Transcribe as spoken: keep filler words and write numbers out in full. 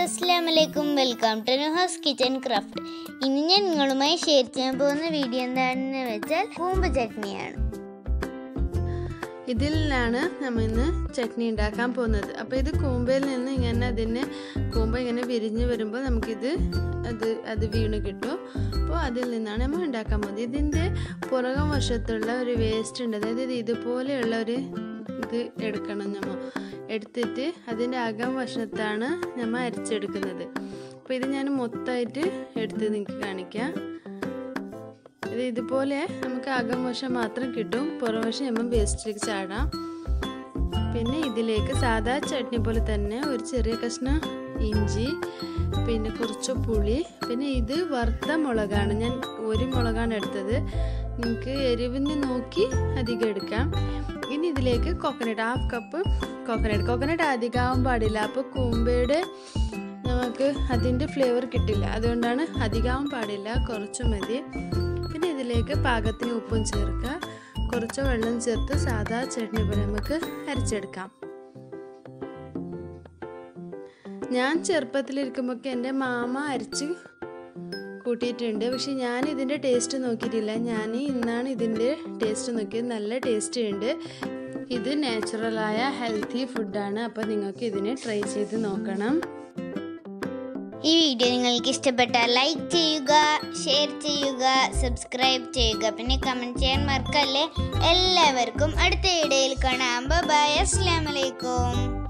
Assalamualaikum. Welcome to Nuha's Kitchen Craft. ഇന്ന് ഞാൻ നിങ്ങളുമായി ഷെയർ ചെയ്യാൻ പോകുന്ന വീഡിയോ എന്താണെന്ന് വെച്ചാൽ കൂമ്പ് ചട്നിയാണ്. ഇതിലാണ് നമ്മൾ ഇന്ന് ചട്നി ഉണ്ടാക്കാൻ പോകുന്നത്. അപ്പോൾ ഇത് കൂമ്പയിൽ നിന്ന് ഇങ്ങനെ അതിന് കൂമ്പ് ഇങ്ങനെ വിരിഞ്ഞ് വരുമ്പോൾ നമുക്കിത് അത് അത് വീണ് കിട്ടും. അപ്പോൾ അതിൽ നിന്നാണ് നമ്മൾ ഉണ്ടാക്കാൻ പോകുന്നത്. ഇതിൻ്റെ പുറകം വശത്തുള്ള ഒരു വേസ്റ്റ് ഉണ്ട്, അതായത് ഇത് ഇതുപോലെയുള്ള ഒരു ഇത് എടുക്കണം. നമ്മൾ എടുത്തിട്ട് അതിൻ്റെ അകം വശത്താണ് നമ്മൾ അരിച്ചെടുക്കുന്നത്. അപ്പോൾ ഇത് ഞാൻ മൊത്തമായിട്ട് എടുത്ത് നിങ്ങൾക്ക് കാണിക്കാം. ഇത് ഇതുപോലെ നമുക്ക് അകം വശം മാത്രം കിട്ടും, പുറവശം നമ്മൾ വേസ്റ്റിലേക്ക് ചാടാം. പിന്നെ ഇതിലേക്ക് സാധാ ചട്നി പോലെ തന്നെ ഒരു ചെറിയ കഷ്ണം ഇഞ്ചി, പിന്നെ കുറച്ച് പുളി, പിന്നെ ഇത് വറുത്ത മുളകാണ്. ഞാൻ ഒരു മുളകാണ് എടുത്തത്, നിങ്ങൾക്ക് എരിവിന് നോക്കി അധികം എടുക്കാം. ഇനി ഇതിലേക്ക് coconut, half cup coconut. Coconut അധികമാവാൻ പാടില്ല, അപ്പോൾ കൂമ്പയുടെ നമുക്ക് അതിൻ്റെ ഫ്ലേവർ കിട്ടില്ല, അതുകൊണ്ടാണ് അധികമാവാൻ പാടില്ല, കുറച്ച് മതി. പിന്നെ ഇതിലേക്ക് പാകത്തിന് ഉപ്പും ചേർക്കുക, കുറച്ച് വെള്ളം ചേർത്ത് സാധാ ചട്നി പോലെ നമുക്ക് അരച്ചെടുക്കാം. ഞാൻ ചെറുപ്പത്തിലിരിക്കുമ്പോൾ എൻ്റെ മാമ അരച്ച് കൂട്ടിയിട്ടുണ്ട്, പക്ഷെ ഞാൻ ഇതിൻ്റെ ടേസ്റ്റ് നോക്കിയിട്ടില്ല. ഞാൻ ഇന്നാണ് ഇതിൻ്റെ ടേസ്റ്റ് നോക്കിയത്. നല്ല ടേസ്റ്റ് ഉണ്ട്. ഇത് നാച്ചുറലായ ഹെൽത്തി ഫുഡാണ്, അപ്പോൾ നിങ്ങൾക്ക് ഇതിനെ ട്രൈ ചെയ്ത് നോക്കണം. ഈ വീഡിയോ നിങ്ങൾക്ക് ഇഷ്ടപ്പെട്ടാൽ ലൈക്ക് ചെയ്യുക, ഷെയർ ചെയ്യുക, സബ്സ്ക്രൈബ് ചെയ്യുക, പിന്നെ കമൻറ്റ് ചെയ്യാൻ മറക്കല്ലേ. എല്ലാവർക്കും അടുത്ത വീഡിയോയിൽ കാണാം. ബൈ. അസ്സലാമു അലൈക്കും.